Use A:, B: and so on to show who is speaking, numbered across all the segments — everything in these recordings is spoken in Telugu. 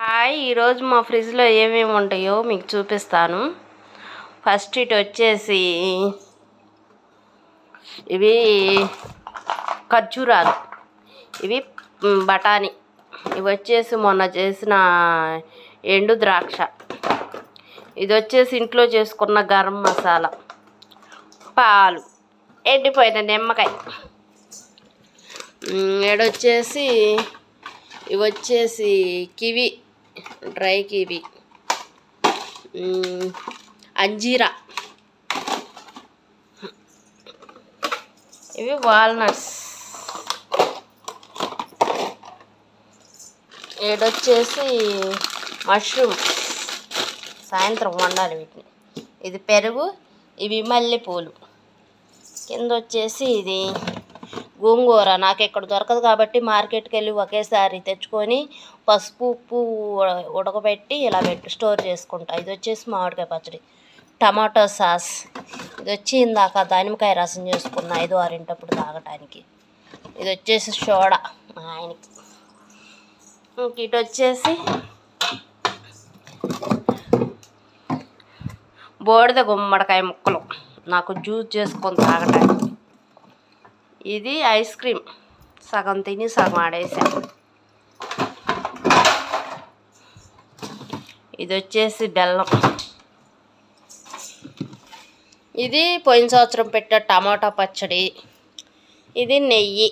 A: హాయ్, ఈరోజు మా ఫ్రిడ్జ్లో ఏమేమి ఉంటాయో మీకు చూపిస్తాను. ఫస్ట్ ఇటు వచ్చేసి ఇవి ఖర్జూరాలు, ఇవి బఠానీ, ఇవి వచ్చేసి మొన్న చేసిన ఎండు ద్రాక్ష, ఇది వచ్చేసి ఇంట్లో చేసుకున్న గరం మసాలా, పాలు, ఎండిపోయిన నిమ్మకాయ, ఏడొచ్చేసి ఇవి వచ్చేసి కివి, డ్రై కివి, అంజీరా, ఇవి వాల్నట్స్, ఏడొచ్చేసి మష్రూమ్, సాయంత్రం వండాలి వీటిని, ఇది పెరుగు, ఇవి మల్లెపూలు, కింద వచ్చేసి ఇది గోంగూర. నాకు ఇక్కడ దొరకదు కాబట్టి మార్కెట్కి వెళ్ళి ఒకేసారి తెచ్చుకొని పసుపు ఉప్పు ఉడకబెట్టి ఇలా స్టోర్ చేసుకుంటా. ఇది వచ్చేసి మామిడికాయ పచ్చడి, టమాటో సాస్, ఇది వచ్చి ఇందాక దానిమ్మకాయ రసం చేసుకున్న 5-6 తాగటానికి, ఇది వచ్చేసి సోడా మా ఆయనకి. ఇటు వచ్చేసి బోడిద గుమ్మడికాయ ముక్కలు నాకు జ్యూస్ చేసుకొని తాగటానికి. ఇది ఐస్ క్రీమ్, సగం తిని సగం ఆడేసాం. ఇది వచ్చేసి బెల్లం, ఇది పోయిన సంవత్సరం పెట్టే టమాటా పచ్చడి, ఇది నెయ్యి,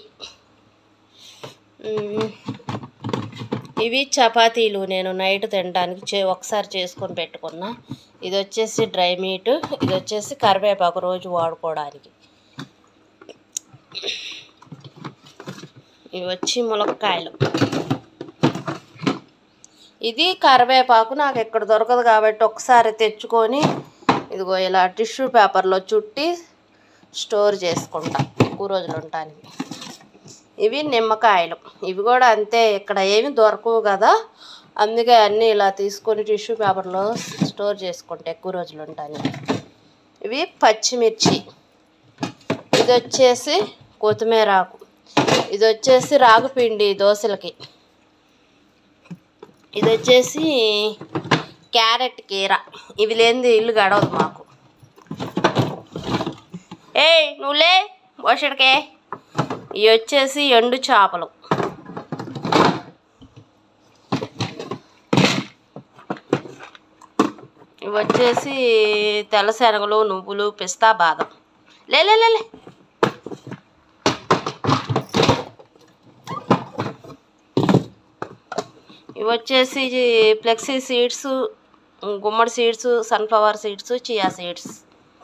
A: ఇవి చపాతీలు నేను నైట్ తినడానికి ఒకసారి చేసుకొని పెట్టుకున్నా. ఇది వచ్చేసి డ్రై మీట్, ఇది వచ్చేసి కరివేపాకు రోజు వాడుకోవడానికి, ఇవి వచ్చి ములక్కాయలు, ఇది కరివేపాకు నాకు ఎక్కడ దొరకదు కాబట్టి ఒకసారి తెచ్చుకొని ఇదిగో ఇలా టిష్యూ పేపర్లో చుట్టి స్టోర్ చేసుకుంటా ఎక్కువ రోజులు ఉండటానికి. ఇవి నిమ్మకాయలు, ఇవి కూడా అంతే, ఇక్కడ ఏమి దొరకవు కదా, అందుకే అన్నీ ఇలా తీసుకొని టిష్యూ పేపర్లో స్టోర్ చేసుకుంటా ఎక్కువ రోజులు ఉండటానికి. ఇవి పచ్చిమిర్చి, ఇది వచ్చేసి కొత్తిమీర ఆకు, ఇది వచ్చేసి రాగుపిండి దోశలకి, ఇది వచ్చేసి క్యారెట్ కీర, ఇవి లేనిది ఇల్లు గడవదు మాకు. నువ్వులే బోషడికే. ఇవి వచ్చేసి ఎండు చేపలు, ఇవి వచ్చేసి తెల్లశనగలు, నువ్వులు, పిస్తా, బాదం. లే ఇవి వచ్చేసి ఫ్లెక్సీ సీడ్స్, గుమ్మడి seeds, sunflower seeds, chia seeds.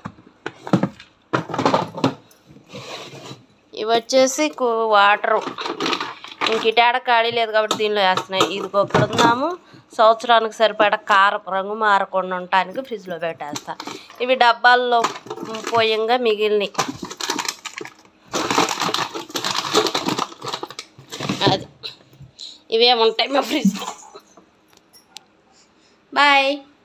A: ఇవి వచ్చేసి వాటరు, ఇంక ఇటాడ ఖాళీ లేదు కాబట్టి దీనిలో వేస్తున్నాయి. ఇది ఇక్కడున్నాము, సంవత్సరానికి సరిపడా కారం రంగు మారకుండా ఉండటానికి ఫ్రిడ్జ్లో పెట్టేస్తా. ఇవి డబ్బాల్లో పోయంగా మిగిలినవి. అది ఇవేముంటాయి మా ఫ్రిడ్జ్లో. బాయ్.